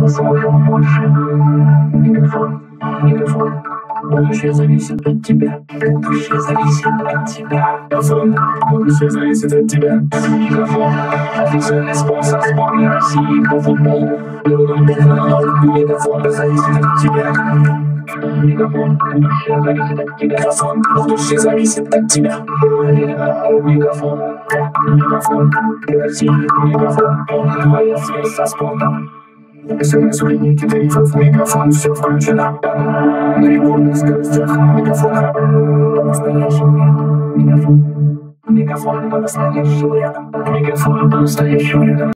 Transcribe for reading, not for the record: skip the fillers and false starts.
мы сможем больше. Мегафон, мегафон. Будущее зависит от тебя. Будущее зависит от тебя. Мегафон, будущее зависит от тебя. Мегафон, официальный спонсор сборной России по футболу. Мегафон зависит от тебя. Мегафон, будущее зависит от тебя. Мегафон, будущее зависит от тебя. Мегафон, мегафон, Россия, мегафон, твоя связь со спортом. СМС в линейке тарифов, мегафон, все включено. На рекордных скоростях, мегафон. По-настоящему рядом, мегафон. Мегафон по-настоящему рядом. Мегафон по-настоящему рядом.